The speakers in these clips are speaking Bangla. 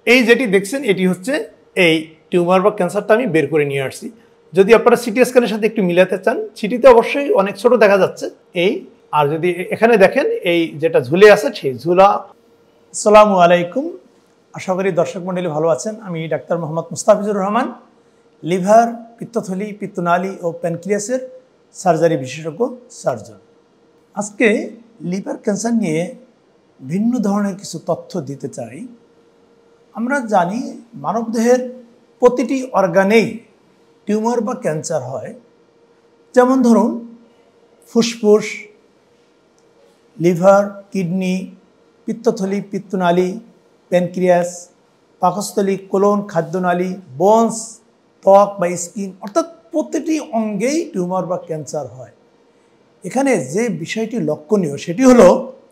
এই যেটি দেখছেন এটি হচ্ছে এই টিউমার বা ক্যান্সারটা আমি বের করে নিয়ে আসছি। যদি আপনারা সিটি স্ক্যানের সাথে একটু মিলাতে চান, সিটিতে অবশ্যই অনেক ছোট দেখা যাচ্ছে এই, আর যদি এখানে দেখেন এই যেটা ঝুলে আছে সেই ঝুলা। আসসালামু আলাইকুম, আশা করি দর্শক মণ্ডলী ভালো আছেন। আমি ডাক্তার মোহাম্মদ মুস্তাফিজুর রহমান, লিভার, পিত্তথলি, পিত্তনালী ও প্যানক্রিয়াসের সার্জারি বিশেষজ্ঞ সার্জন। আজকে লিভার ক্যান্সার নিয়ে ভিন্ন ধরনের কিছু তথ্য দিতে চাই। আমরা জানি মানবদেহের প্রতিটি অর্গানেই টিউমার বা ক্যান্সার হয়। যেমন ধরুন ফুসফুস, লিভার, কিডনি, পিত্তথলি, পিত্তনালী, প্যানক্রিয়াস, পাকস্থলী, কোলন, খাদ্যনালী, বোনস, ত্বক বা স্কিন, অর্থাৎ প্রতিটি অঙ্গেই টিউমার বা ক্যান্সার হয়। এখানে যে বিষয়টি লক্ষণীয় সেটি হলো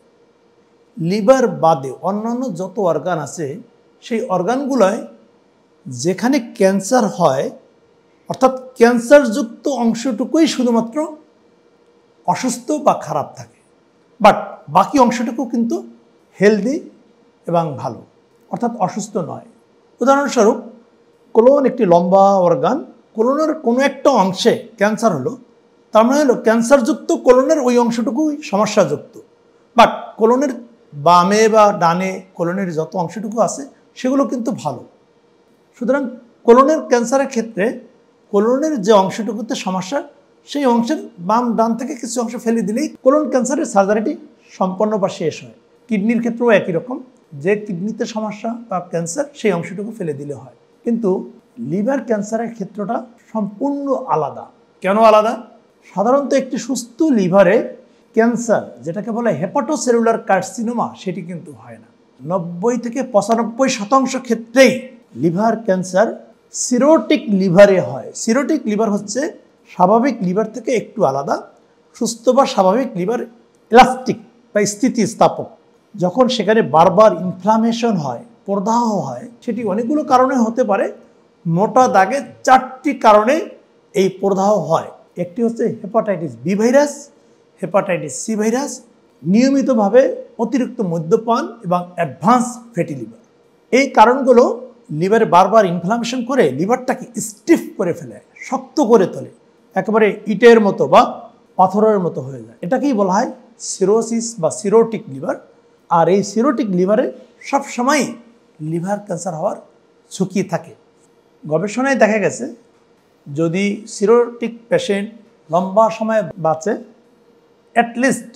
লিভার বাদে অন্যান্য যত অর্গান আছে সেই অর্গানগুলোয় যেখানে ক্যান্সার হয়, অর্থাৎ ক্যান্সারযুক্ত অংশটুকুই শুধুমাত্র অসুস্থ বা খারাপ থাকে, বাট বাকি অংশটুকু কিন্তু হেলদি এবং ভালো, অর্থাৎ অসুস্থ নয়। উদাহরণস্বরূপ কোলন একটি লম্বা অর্গান, কোলনের কোনো একটা অংশে ক্যান্সার হলো, তার মানে হলো ক্যান্সারযুক্ত কোলনের ওই অংশটুকুই সমস্যাযুক্ত, বাট কোলনের বামে বা ডানে কোলনের যত অংশটুকু আছে সেগুলো কিন্তু ভালো। সুতরাং কোলনের ক্যান্সারের ক্ষেত্রে কোলনের যে অংশটুকুতে সমস্যা সেই অংশের বাম ডান থেকে কিছু অংশ ফেলে দিলেই কোলন ক্যান্সারের সার্জারিটি সম্পন্ন বা শেষ হয়। কিডনির ক্ষেত্রেও একই রকম, যে কিডনিতে সমস্যা বা ক্যান্সার সেই অংশটুকু ফেলে দিলে হয়। কিন্তু লিভার ক্যান্সারের ক্ষেত্রটা সম্পূর্ণ আলাদা। কেন আলাদা? সাধারণত একটি সুস্থ লিভারে ক্যান্সার, যেটাকে বলে হেপাটোসেলুলার কার্সিনোমা, সেটি কিন্তু হয় না। 90 থেকে 95% ক্ষেত্রেই লিভার ক্যান্সার সিরোটিক লিভারে হয়। সিরোটিক লিভার হচ্ছে স্বাভাবিক লিভার থেকে একটু আলাদা। সুস্থ বা স্বাভাবিক লিভার ইলাস্টিক বা স্থিতিস্থাপক। যখন সেখানে বারবার ইনফ্লামেশন হয়, প্রদাহ হয়, সেটি অনেকগুলো কারণে হতে পারে। মোটা দাগে 4টি কারণে এই প্রদাহ হয়। একটি হচ্ছে hepatitis B virus, hepatitis C virus, নিয়মিতভাবে অতিরিক্ত মদ্যপান এবং অ্যাডভান্স ফ্যাটি লিভার। এই কারণগুলো লিভারে বারবার ইনফ্লামেশন করে লিভারটাকে স্টিফ করে ফেলে, শক্ত করে তোলে, একেবারে ইটের মতো বা পাথরের মতো হয়ে যায়। এটাকেই বলা হয় সিরোসিস বা সিরোটিক লিভার। আর এই সিরোটিক লিভারে সবসময় লিভার ক্যান্সার হওয়ার ঝুঁকি থাকে। গবেষণায় দেখা গেছে যদি সিরোটিক পেশেন্ট লম্বা সময় বাঁচে, অ্যাটলিস্ট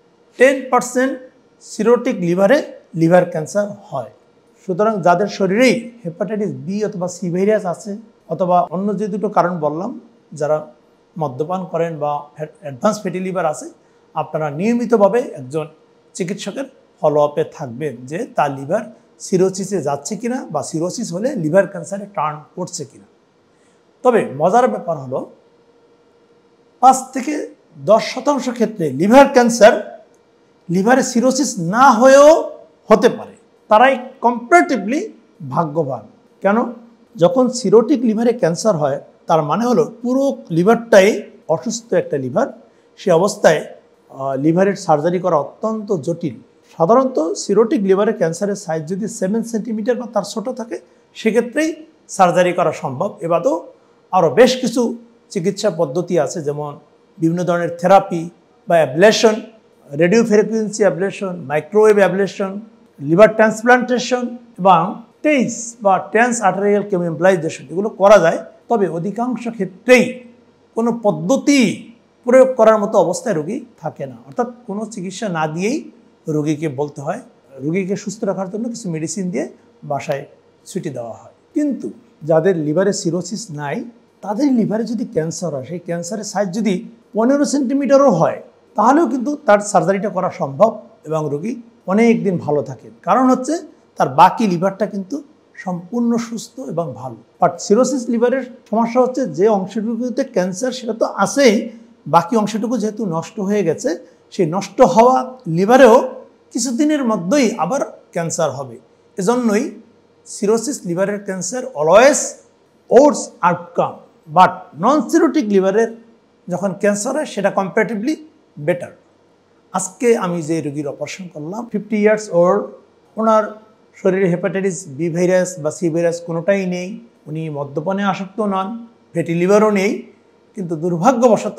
10% সিরোটিক লিভারে লিভার ক্যান্সার হয়। সুতরাং যাদের শরীরেই হেপাটাইটিস বি অথবা সি ভাইরাস আছে, অথবা অন্য যে দুটো কারণ বললাম, যারা মদ্যপান করেন বা অ্যাডভান্স ফ্যাটি লিভার আছে, আপনারা নিয়মিতভাবে একজন চিকিৎসকের ফলো আপে থাকবেন যে তার লিভার সিরোসিসে যাচ্ছে কিনা বা সিরোসিস হলে লিভার ক্যান্সারে টার্ন করছে কিনা। তবে মজার ব্যাপার হলো 5 থেকে 10% ক্ষেত্রে লিভার ক্যান্সার লিভারে সিরোসিস না হয়েও হতে পারে। তারাই কম্পারেটিভলি ভাগ্যবান। কেন? যখন সিরোটিক লিভারে ক্যান্সার হয় তার মানে হলো পুরো লিভারটাই অসুস্থ একটা লিভার। সে অবস্থায় লিভারের সার্জারি করা অত্যন্ত জটিল। সাধারণত সিরোটিক লিভারের ক্যান্সারের সাইজ যদি 7 সেন্টিমিটার বা তার ছোটো থাকে, সেক্ষেত্রেই সার্জারি করা সম্ভব। এবারেও আরও বেশ কিছু চিকিৎসা পদ্ধতি আছে, যেমন বিভিন্ন ধরনের থেরাপি বা ablation, radio frequency ablation, microwave ablation, liver transplantation এবং টেইস বা ট্রান্স আর্টেরিয়াল কেমোএমবোলাইজেশন, এগুলো করা যায়। তবে অধিকাংশ ক্ষেত্রেই কোনো পদ্ধতি প্রয়োগ করার মতো অবস্থায় রোগী থাকে না, অর্থাৎ কোনো চিকিৎসা না দিয়েই রোগীকে বলতে হয়, রোগীকে সুস্থ রাখার জন্য কিছু মেডিসিন দিয়ে বাসায় ছুটি দেওয়া হয়। কিন্তু যাদের লিভারে সিরোসিস নাই, তাদের লিভারে যদি ক্যান্সার হয়, সেই ক্যান্সারের সাইজ যদি 15 সেন্টিমিটারও হয়, তাহলেও কিন্তু তার সার্জারিটা করা সম্ভব এবং রোগী অনেক দিন ভালো থাকে। কারণ হচ্ছে তার বাকি লিভারটা কিন্তু সম্পূর্ণ সুস্থ এবং ভালো। বাট সিরোসিস লিভারের সমস্যা হচ্ছে যে অংশটুকুতে ক্যান্সার সেটা তো আছেই, বাকি অংশটুকু যেহেতু নষ্ট হয়ে গেছে, সেই নষ্ট হওয়া লিভারেও কিছুদিনের মধ্যেই আবার ক্যান্সার হবে। এজন্যই সিরোসিস লিভারের cancer always worse outcome, but non cirrhotic লিভারের যখন ক্যান্সার হয় সেটা কম্পারেটিভলি বেটার। আজকে আমি যে রোগীর অপারেশন করলাম, 50 ইয়ার্স ওল্ড, ওনার শরীরে হেপাটাইটিস বি ভাইরাস বা সি ভাইরাস কোনোটাই নেই, উনি মদ্যপানে আসক্ত নন, ফ্যাটি লিভারও নেই, কিন্তু দুর্ভাগ্যবশত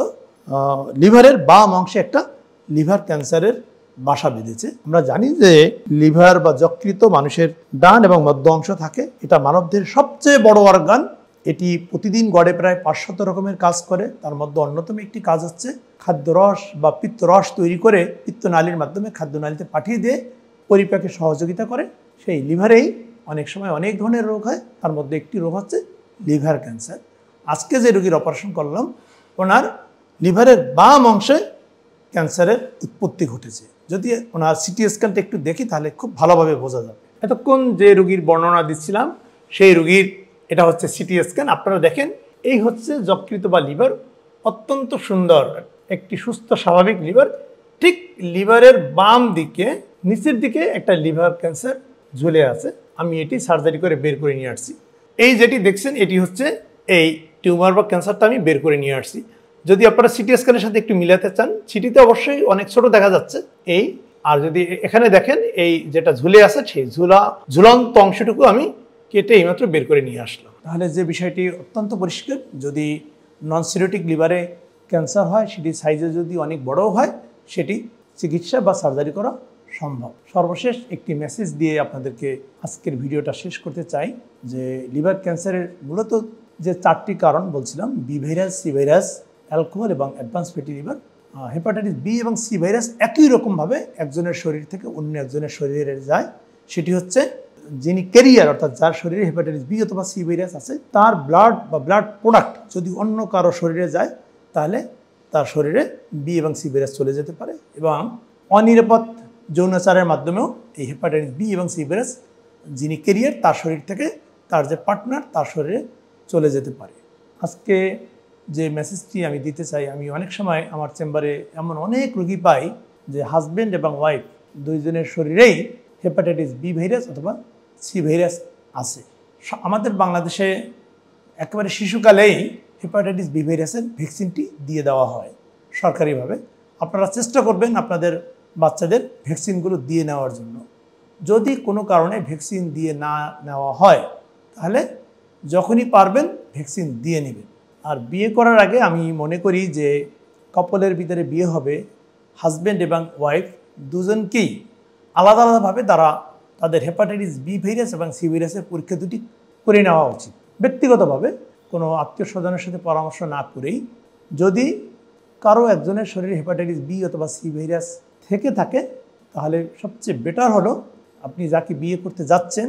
লিভারের বাম অংশে একটা লিভার ক্যান্সারের বাসা বেঁধেছে। আমরা জানি যে লিভার বা যকৃত মানুষের ডান এবং মধ্য অংশ থাকে, এটা মানবদেহের সবচেয়ে বড় অর্গান। এটি প্রতিদিন গড়ে প্রায় 500 রকমের কাজ করে। তার মধ্যে অন্যতম একটি কাজ হচ্ছে খাদ্যরস বা পিত্তরস তৈরি করে পিত্তনালীর মাধ্যমে খাদ্যনালীতে পাঠিয়ে দিয়ে পরিপাকে সহযোগিতা করে। সেই লিভারেই অনেক সময় অনেক ধরনের রোগ হয়, তার মধ্যে একটি রোগ হচ্ছে লিভার ক্যান্সার। আজকে যে রোগীর অপারেশন করলাম ওনার লিভারের বাম অংশে ক্যান্সারের উৎপত্তি ঘটেছে। যদি ওনার সিটি স্ক্যানটা একটু দেখি তাহলে খুব ভালোভাবে বোঝা যাবে। এতক্ষণ যে রোগীর বর্ণনা দিচ্ছিলাম সেই রোগীর এটা হচ্ছে সিটি স্ক্যান। আপনারা দেখেন এই হচ্ছে যকৃত বা লিভার, অত্যন্ত সুন্দর একটি সুস্থ স্বাভাবিক লিভার। ঠিক লিভারের বাম দিকে নিচের দিকে একটা লিভার ক্যান্সার ঝুলে আছে। আমি এটি সার্জারি করে বের করে নিয়ে আসছি। এই যেটি দেখছেন এটি হচ্ছে এই টিউমার বা ক্যান্সারটা আমি বের করে নিয়ে আসছি। যদি আপনারা সিটি স্ক্যানের সাথে একটু মিলাতে চান, সিটিতে অবশ্যই অনেক ছোট দেখা যাচ্ছে এই, আর যদি এখানে দেখেন এই যেটা ঝুলে আছে সেই ঝুলন্ত অংশটুকু আমি কেটে এইমাত্র বের করে নিয়ে আসলাম। তাহলে যে বিষয়টি অত্যন্ত পরিষ্কার, যদি নন সিরোটিক লিভারে ক্যান্সার হয়, সেটি সাইজে যদি অনেক বড়ও হয়, সেটি চিকিৎসা বা সার্জারি করা সম্ভব। সর্বশেষ একটি মেসেজ দিয়ে আপনাদেরকে আজকের ভিডিওটা শেষ করতে চাই যে লিভার ক্যান্সারের মূলত যে 4টি কারণ বলছিলাম, B virus, C virus, alcohol এবং advance fatty liver. Hepatitis B এবং সি ভাইরাস একই রকমভাবে একজনের শরীর থেকে অন্য একজনের শরীরে যায়। সেটি হচ্ছে যিনি ক্যারিয়ার, অর্থাৎ যার শরীরে হেপাটাইটিস বি অথবা সি ভাইরাস আছে, তার ব্লাড বা ব্লাড প্রোডাক্ট যদি অন্য কারো শরীরে যায় তাহলে তার শরীরে বি এবং সি ভাইরাস চলে যেতে পারে, এবং অনিরাপদ যৌনাচারের মাধ্যমেও এই হেপাটাইটিস বি এবং সি ভাইরাস যিনি ক্যারিয়ার তার শরীর থেকে তার যে পার্টনার তার শরীরে চলে যেতে পারে। আজকে যে মেসেজটি আমি দিতে চাই, আমি অনেক সময় আমার চেম্বারে এমন অনেক রোগী পাই যে হাজব্যান্ড এবং ওয়াইফ দুইজনের শরীরেই হেপাটাইটিস বি ভাইরাস অথবা সি ভাইরাস আছে। আমাদের বাংলাদেশে একেবারে শিশুকালেই হেপাটাইটিস বি ভাইরাসের ভ্যাকসিনটি দিয়ে দেওয়া হয় সরকারিভাবে। আপনারা চেষ্টা করবেন আপনাদের বাচ্চাদের ভ্যাকসিনগুলো দিয়ে নেওয়ার জন্য। যদি কোনো কারণে ভ্যাকসিন দিয়ে না নেওয়া হয় তাহলে যখনই পারবেন ভ্যাকসিন দিয়ে নেবেন। আর বিয়ে করার আগে আমি মনে করি যে কাপলের ভিতরে বিয়ে হবে, হাজব্যান্ড এবং ওয়াইফ দুজনকেই আলাদা আলাদাভাবে তাদের হেপাটাইটিস বি ভাইরাস এবং সি ভাইরাসের পরীক্ষা দুটি করে নেওয়া উচিত। ব্যক্তিগতভাবে কোনো আত্মীয় স্বজনের সাথে পরামর্শ না করেই, যদি কারো একজনের শরীরে হেপাটাইটিস বি অথবা সি ভাইরাস থেকে থাকে তাহলে সবচেয়ে বেটার হলো আপনি যাকে বিয়ে করতে যাচ্ছেন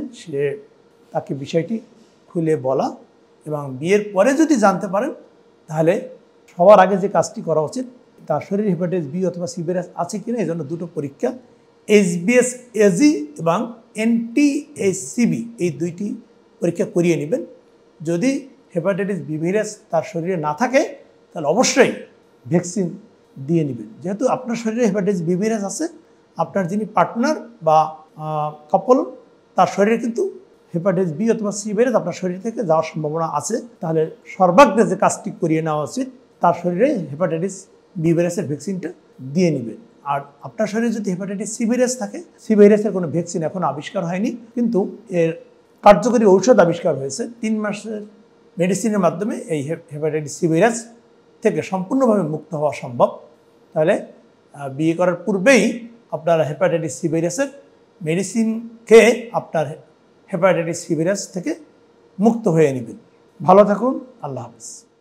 তাকে বিষয়টি খুলে বলা, এবং বিয়ের পরে যদি জানতে পারেন তাহলে সবার আগে যে কাজটি করা উচিত তার শরীরে হেপাটাইটিস বি অথবা সি ভাইরাস আছে কিনা এই জন্য দুটো পরীক্ষা HBS AG এবং NTHCB এই দুইটি পরীক্ষা করিয়ে নেবেন। যদি হেপাটাইটিস বি ভাইরাস তার শরীরে না থাকে তাহলে অবশ্যই ভ্যাকসিন দিয়ে নেবেন। যেহেতু আপনার শরীরে হেপাটাইটিস বি ভাইরাস আছে, আপনার যিনি পার্টনার বা কাপল তার শরীরে কিন্তু হেপাটাইটিস বি অথবা সি ভাইরাস আপনার শরীর থেকে যাওয়ার সম্ভাবনা আছে, তাহলে সর্বাগ্রে যে কাজটি করিয়ে নেওয়া উচিত তার শরীরে হেপাটাইটিস বি ভাইরাসের ভ্যাকসিনটা দিয়ে নেবেন। আর আপনার শরীরে যদি হেপাটাইটিস সি ভাইরাস থাকে, সি ভাইরাসের কোনো ভ্যাকসিন এখনও আবিষ্কার হয়নি, কিন্তু এর কার্যকরী ঔষধ আবিষ্কার হয়েছে। 3 মাসের মেডিসিনের মাধ্যমে এই হেপাটাইটিস সি ভাইরাস থেকে সম্পূর্ণভাবে মুক্ত হওয়া সম্ভব। তাহলে বিয়ে করার পূর্বেই আপনারা হেপাটাইটিস সি ভাইরাসের মেডিসিন খেয়ে আপনার হেপাটাইটিস সি ভাইরাস থেকে মুক্ত হয়ে নেবেন। ভালো থাকুন, আল্লাহ হাফেজ।